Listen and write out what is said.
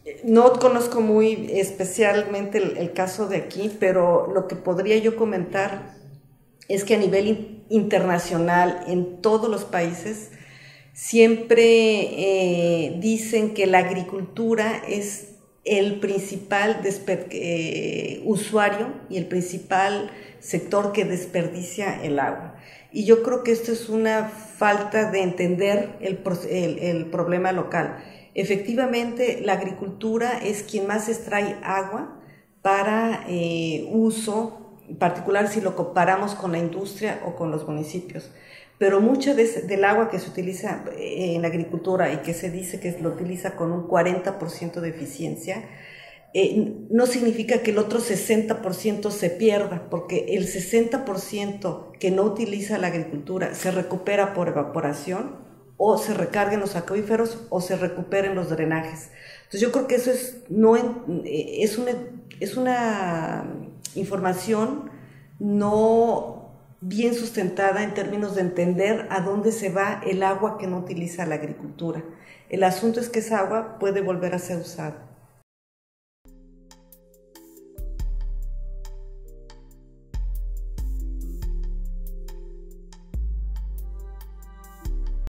No conozco muy especialmente el caso de aquí, pero lo que podría yo comentar es que a nivel internacional, en todos los países, siempre dicen que la agricultura es el principal usuario y el principal sector que desperdicia el agua. Y yo creo que esto es una falta de entender el problema local. Efectivamente, la agricultura es quien más extrae agua para uso, en particular si lo comparamos con la industria o con los municipios. Pero mucha del agua que se utiliza en la agricultura y que se dice que lo utiliza con un 40% de eficiencia, no significa que el otro 60% se pierda, porque el 60% que no utiliza la agricultura se recupera por evaporación, o se recarga en los acuíferos, o se recupera en los drenajes. Entonces yo creo que eso es una información no bien sustentada en términos de entender a dónde se va el agua que no utiliza la agricultura. El asunto es que esa agua puede volver a ser usada.